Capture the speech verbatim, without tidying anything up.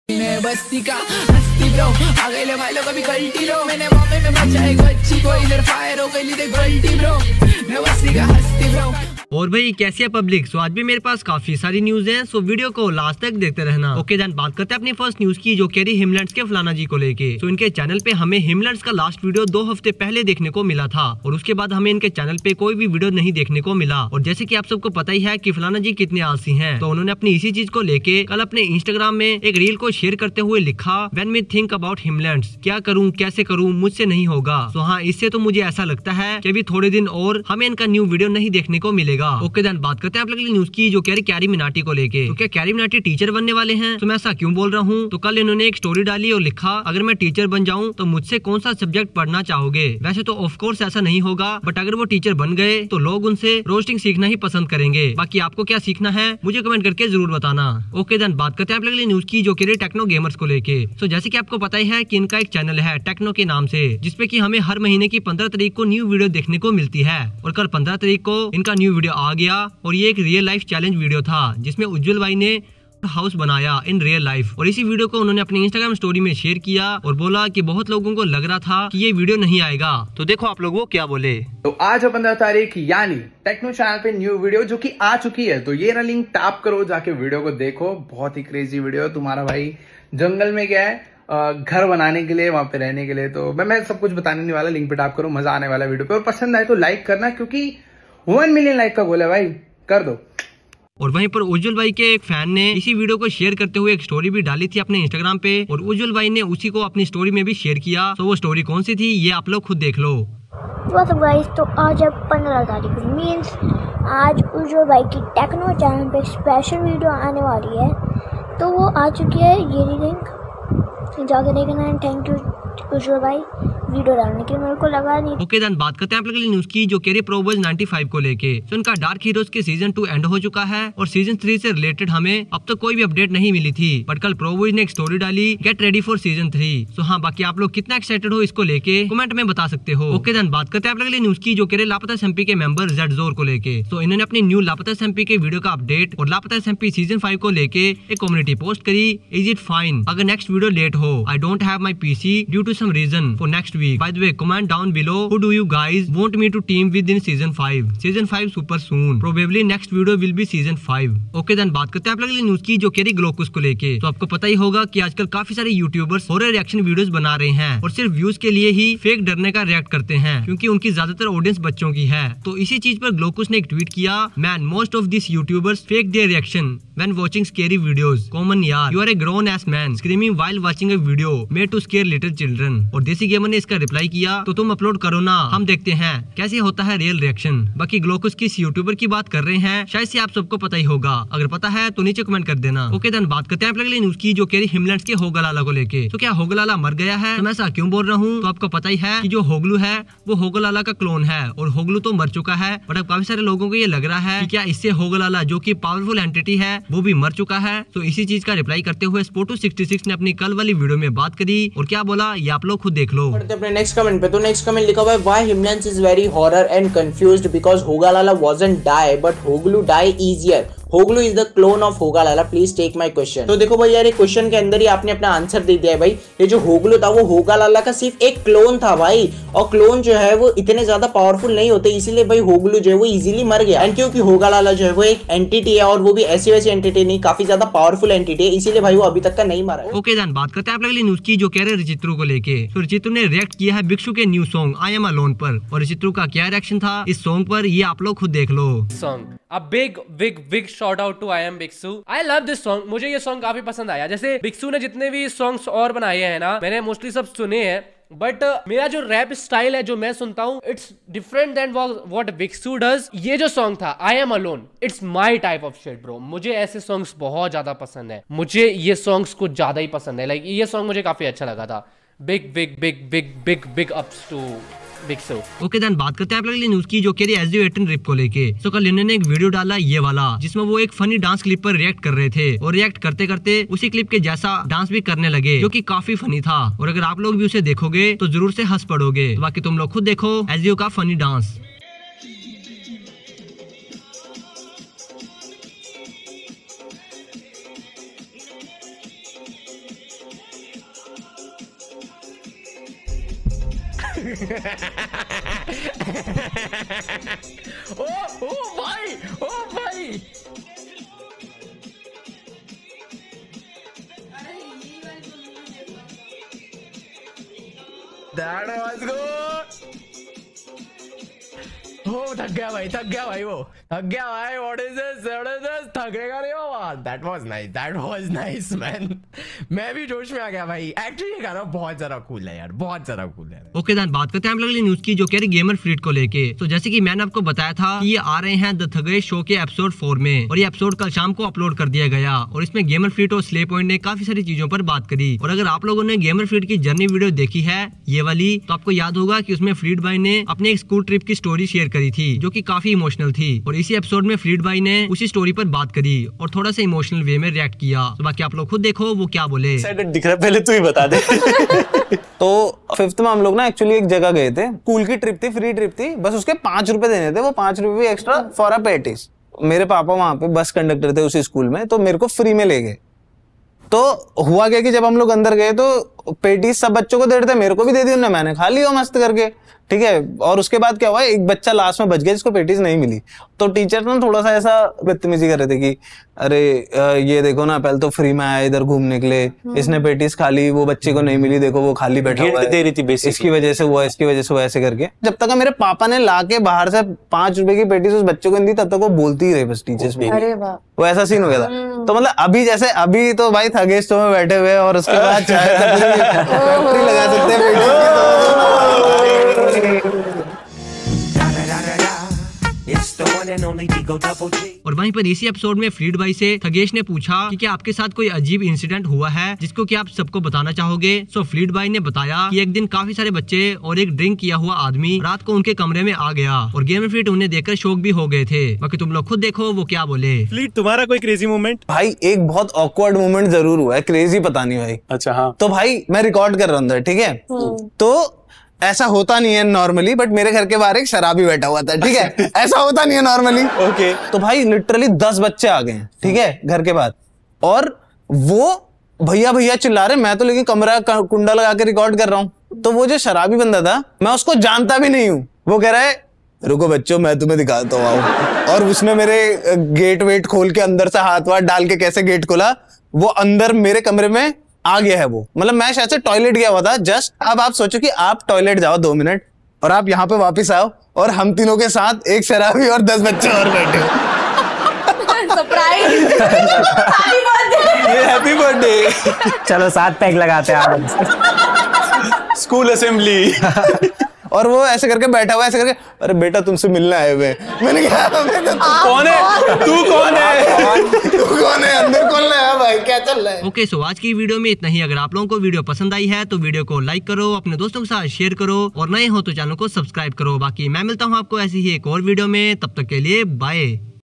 बस्ती का हस्ती ब्रो आ गए भाई लोग अभी गलती लो मैंने मौके में बचाए गच्ची को इधर फायर हो गई थी गलती ब्रो मैं बस्ती का हस्ती ब्रो। और भाई कैसी है पब्लिक। सो आज भी मेरे पास काफी सारी न्यूज हैं, सो वीडियो को लास्ट तक देखते रहना। ओके देन बात करते हैं अपनी फर्स्ट न्यूज की, जो कह रही हिमलैंड्स के फलाना जी को लेके। सो इनके चैनल पे हमें हिमलैंड्स का लास्ट वीडियो दो हफ्ते पहले देखने को मिला था और उसके बाद हमें इनके चैनल पे कोई भी वीडियो नहीं देखने को मिला। और जैसे कि आप सबको पता ही है कि फलाना जी कितने आलसी हैं, तो उन्होंने अपनी इसी चीज को लेके कल अपने इंस्टाग्राम में एक रील को शेयर करते हुए लिखा, when we think about Himlands, क्या करूँ कैसे करूँ मुझसे नहीं होगा। तो हाँ, इससे तो मुझे ऐसा लगता है कि अभी थोड़े दिन और हमें इनका न्यू वीडियो नहीं देखने को मिलेगा। ओके देन बात करते हैं आप लोग न्यूज की, जो कह रही कैरी मिनाटी को लेके। तो क्या कैरी मिनाटी टीचर बनने वाले हैं? तो मैं ऐसा क्यों बोल रहा हूँ? तो कल इन्होंने एक स्टोरी डाली और लिखा, अगर मैं टीचर बन जाऊँ तो मुझसे कौन सा सब्जेक्ट पढ़ना चाहोगे। वैसे तो ऑफ कोर्स ऐसा नहीं होगा, बट अगर वो टीचर बन गए तो लोग उनसे रोस्टिंग सीखना ही पसंद करेंगे। बाकी आपको क्या सीखना है मुझे कमेंट करके जरूर बताना। ओके देन बात करते हैं आप लोग न्यूज की, जो कह रही टेक्नो गेमर्स को लेके। तो जैसे कि आपको पता ही है कि इनका एक चैनल है टेक्नो के नाम से, जिसपे कि हमें हर महीने की पंद्रह तारीख को न्यू वीडियो देखने को मिलती है। और कल पंद्रह तारीख को इनका न्यू वीडियो आ गया और ये एक रियल लाइफ चैलेंज वीडियो था, जिसमें उज्जवल भाई ने हाउस बनाया इन रियल लाइफ। और इसी वीडियो को उन्होंने अपने इंस्टाग्राम स्टोरी में शेयर किया और बोला कि बहुत लोगों को लग रहा था कि ये वीडियो नहीं आएगा। तो देखो आप लोग वो क्या बोले। तो आज है पंद्रह तारीख, यानी टेक्नो चैनल पे न्यू वीडियो जो कि आ चुकी है। तो ये ना लिंक टैप करो, जाके वीडियो को देखो। बहुत ही क्रेजी वीडियो। तुम्हारा भाई जंगल में गया है घर बनाने के लिए, वहां पे रहने के लिए। तो मैं मैं सब कुछ बताने नहीं वाला, लिंक पे टैप करो, मजा आने वाला वीडियो पे। और पसंद आए तो लाइक करना, क्योंकि वन मिलियन लाइक का गोल है भाई, कर दो। और वहीं पर उज्जवल भाई के एक फैन ने इसी वीडियो को शेयर करते हुए एक स्टोरी भी डाली थी अपने इंस्टाग्राम पे, और उज्जवल भाई ने उसी को अपनी स्टोरी में भी शेयर किया। तो वो स्टोरी कौन सी थी ये आप लोग खुद देख लो। गाइस, तो आज है पंद्रह तारीख, मीन्स आज उज्जवल भाई की टेक्नो चैनल पे स्पेशल वीडियो आने वाली है। तो वो आ चुकी है, ये लिंक जाकर देखना है। थैंक यू उज्जवल भाई वीडियो डालने के, मेरे को लगा नहीं। ओके देन बात करते हैं आप लोग न्यूज की, जो कह रही प्रोबोज पचानवे को लेके। तो उनका डार्क हीरोज के सीजन टू एंड हो चुका है और सीजन थ्री से रिलेटेड हमें अब तक कोई भी अपडेट नहीं मिली थी। बट कल प्रोबोज ने एक स्टोरी डाली, get ready for season three. So हाँ, बाकी आप लोग कितना एक्साइटेड हो इसको लेके कमेंट में बता सकते हो। ओके देन बात करते हैं आप लोग न्यूज की, जो कह रहे लापता एमपी के मेंबर जेड जोर को लेके। तो इन्होंने अपनी न्यू लापता एमपी के वीडियो का अपडेट और लापता एमपी सीजन फाइव को लेके एक कम्युनिटी पोस्ट करी, इज इट फाइन अगर नेक्स्ट वीडियो लेट हो, I don't have my PC due to some reason for next week. By the way comment down below who do you guys want me to team with in season five season five super soon, probably next video will be season five। Okay then बात करते हैं आप लोग news की, जो कह रही ग्लोकुस को लेके। तो आपको पता ही होगा कि आजकल काफी सारे यूट्यूबर्स हॉरर रिएक्शन वीडियोस बना रहे हैं और सिर्फ व्यूज के लिए ही फेक डरने का रिएक्ट करते हैं, क्योंकि उनकी ज्यादातर ऑडियंस बच्चों की है। तो इसी चीज पर ग्लोकुस ने एक ट्वीट किया, man most of this YouTubers fake their reaction when watching scary videos, common यार, you are a grown ass man screaming while watching a video made to scare little children। और देसी गेमर ने इसका reply किया, तो तुम upload करो ना, हम देखते हैं कैसे होता है रियल रिएक्शन। बाकी ग्लोकुस किस यूट्यूबर की बात कर रहे हैं शायद से आप सबको पता ही होगा, अगर पता है तो नीचे कमेंट कर देना। ओके देन बात करते हैं आप लोग न्यूज की, जो कह रही हिमलैंड्स के होगलाला को लेके। तो क्या होगलाला मर गया है? तो मैं ऐसा क्यों बोल रहा हूँ? तो आपको पता ही है कि जो होगलू है वो होगलाला का क्लोन है और होगलू तो मर चुका है। बट अब काफी सारे लोगों को ये लग रहा है कि क्या इससे होगलाला जो की पावरफुल एंटिटी है वो भी मर चुका है। तो इसी चीज का रिप्लाई करते हुए स्पोर्टू सिक्सटी सिक्स ने अपनी कल वाली वीडियो में बात करी और क्या बोला ये आप लोग खुद देख लो। अपने नेक्स्ट कमेंट पे, तो नेक्स्ट कमेंट लिखा हुआ है, why Himlands is very horror and confused because Hoglala wasn't die but Hoglu die easier. Hoglu is the clone of Hoglala, please take my question. तो देखो भाई यार, एक क्वेश्चन के अंदर ही आपने अपना आंसर दे दिया है भाई। ये जो होगलू था वो होगलाला का सिर्फ एक क्लोन था भाई, और क्लोन जो है वो इतने ज्यादा पावरफुल नहीं होते, इसीलिए भाई होगलू जो है वो इजीली मर गया। एंड क्योंकि होगलाला जो है वो एक एंटिटी है और वो भी ऐसी वैसी एंटिटी नहीं, काफी ज्यादा पावरफुल एंटिटी है, इसीलिए भाई वो अभी तक का नहीं मरा। ओके देन बात करते हैं आप लोग न्यूज की, जो कह रहे रिचित्रू को लेके। तो रिचित्रू ने रिएक्ट किया है भिक्षु के new song I am alone पर, और रिचित्रू का क्या रिएक्शन था इस सॉन्ग पर ये आप लोग खुद देख लो। Song A big big big shout out to I am Biksu। I love this song। मुझे ये सॉन्ग काफी पसंद आया। जैसे बिक्सू ने जितने भी सॉन्ग्स और बनाए हैं ना, मैंने मोस्टली सब सुने हैं, बट uh, मेरा जो रैप स्टाइल है जो मैं सुनता हूँ, it's different than what Bhikshu does. ये जो सॉन्ग था I am alone, it's my type of shit bro. मुझे ऐसे सॉन्ग्स बहुत ज्यादा पसंद है, मुझे ये सॉन्ग्स कुछ ज्यादा ही पसंद है। लाइक like, ये सॉन्ग मुझे काफी अच्छा लगा था। Big big big big big big ups to Bhikshu. Okay then बात करते हैं आप लोग न्यूज की, जो कह रही एस डी एटीन रिप को लेके। तो कल इन्होंने एक वीडियो डाला ये वाला, जिसमें वो एक फनी डांस क्लिप पर रिएक्ट कर रहे थे और रिएक्ट करते करते उसी क्लिप के जैसा डांस भी करने लगे, जो कि काफी फनी था। और अगर आप लोग भी उसे देखोगे तो जरूर से हंस पड़ोगे। बाकी तुम लोग खुद देखो एस डी ओ का फनी डांस। ओ ओ भाई, ओ भाई, That was good. हो थक गया भाई, थक गया भाई, वो थक गया भाई। What is this? What is this? थकेगा नहीं बाबा। That was nice, that was nice man। मैं भी जोश में आ गया भाई। Actually ये गाना बहुत ज्यादा कूल है यार, बहुत ज्यादा कूल है। ओके देन बात करते हैं हम लोग अगली न्यूज की, जो कह रही गेमर फ्लीट को लेके। तो जैसे कि मैंने आपको बताया था कि ये आ रहे हैं द थगेश शो के एपिसोड फोर में, और ये एपिसोड कल शाम को अपलोड कर दिया गया। और इसमें गेमर फ्लीट और स्ले पॉइंट ने काफी सारी चीजों पर बात करी। और अगर आप लोगों ने गेमर फ्लीट की जर्नी वीडियो देखी है ये वाली, तो आपको याद होगा कि उसमें फ्लीट भाई ने अपने एक स्कूल ट्रिप की स्टोरी शेयर करी थी, जो कि काफी इमोशनल थी। और इसी एपिसोड में फ्लीट भाई ने उसी स्टोरी पर बात करी और थोड़ा सा इमोशनल वे में रिएक्ट किया। तो बाकी आप लोग खुद देखो वो क्या बोले। दिख रहा, पहले तू ही बता दे। तो फिफ्थ में हम लोग ना एक्चुअली एक जगह गए थे, स्कूल की ट्रिप थी, फ्री ट्रिप थी, बस उसके पांच रुपए देने थे, वो पांच रुपए भी एक्स्ट्रा फॉर अ पेटिस। मेरे पापा वहां पे बस कंडक्टर थे उसी स्कूल में, तो मेरे को फ्री में ले गए। तो हुआ क्या कि जब हम लोग अंदर गए तो पेटीज सब बच्चों को दे रहे थे, मेरे को भी दे दी उन्होंने, मैंने खा लिया मस्त करके, ठीक है। और उसके बाद क्या हुआ, एक बच्चा लास्ट में बच गया जिसको पेटीज नहीं मिली। तो टीचर ना थोड़ा सा ऐसा बदतमीजी कर रहे थे कि अरे ये देखो ना, पहले तो फ्री में आया इधर घूमने के लिए, इसने पेटीज खा ली, वो बच्चे को नहीं मिली, देखो वो खाली बैठा हुआ है, दे रही थी इसकी वजह से वो इसकी वजह से वो ऐसे करके। जब तक मेरे पापा ने ला के बाहर से पांच रुपए की पेटीज उस बच्चे को दी, तब तक वो बोलती ही रही बस टीचर्स भी। वो ऐसा सीन हो गया था। तो मतलब अभी जैसे अभी तो भाई थगेश तो में बैठे हुए और उसके बाद चाय फैक्ट्री लगा सकते हैं। और वहीं पर इसी एपिसोड में फ्लीट भाई से थगेश ने पूछा कि क्या आपके साथ कोई अजीब इंसिडेंट हुआ है जिसको कि आप सबको बताना चाहोगे। सो फ्लीट भाई ने बताया कि एक दिन काफी सारे बच्चे और एक ड्रिंक किया हुआ आदमी रात को उनके कमरे में आ गया और गेमर फ्लीट उन्हें देखकर शॉक भी हो गए थे। बाकी तुम लोग खुद देखो वो क्या बोले। फ्लीट तुम्हारा कोई क्रेजी मोमेंट? भाई एक बहुत ऑकवर्ड मोमेंट जरूर हुआ है, क्रेजी पता नहीं भाई। अच्छा हाँ। तो भाई मैं रिकॉर्ड कर रहा हूँ, ठीक है, तो ऐसा होता नहीं है नॉर्मली, बट मेरे घर के बाहर एक शराबी बैठा हुआ था, ठीक है। ऐसा होता नहीं है नॉर्मली। ओके। तो भाई लिटरली दस बच्चे आ गए हैं, ठीक है, घर के बाहर, और वो भैया भैया चिल्ला रहे, मैं तो लेकिन कमरा कुंडा लगा के रिकॉर्ड कर रहा हूँ। तो वो जो शराबी बंदा था, मैं उसको जानता भी नहीं हूँ, वो कह रहा है रुको बच्चों मैं तुम्हें दिखाता हूँ आओ। और उसने मेरे गेट वेट खोल के अंदर से हाथ वाथ डाल के कैसे गेट खोला, वो अंदर मेरे कमरे में आ गया है वो। मतलब मैं शायद से टॉयलेट गया हुआ था जस्ट। अब आप सोचो कि आप टॉयलेट जाओ दो मिनट और आप यहाँ पे वापस आओ और हम तीनों के साथ एक शराबी और दस बच्चे और बैठे हो। सरप्राइज। Happy birthday. चलो सात पैक लगाते हैं आप। School assembly. और वो ऐसे करके बैठा हुआ, ऐसे करके, अरे बेटा तुमसे मिलने आए हुए। मैंने कहा कौन है तू, कौन है तू कौन है, अंदर कौन है भाई, क्या चल रहा है। ओके सो आज की वीडियो में इतना ही। अगर आप लोगों को वीडियो पसंद आई है तो वीडियो को लाइक करो, अपने दोस्तों के साथ शेयर करो, और नए हो तो चैनल को सब्सक्राइब करो। बाकी मैं मिलता हूँ आपको ऐसी ही एक और वीडियो में, तब तक के लिए बाय।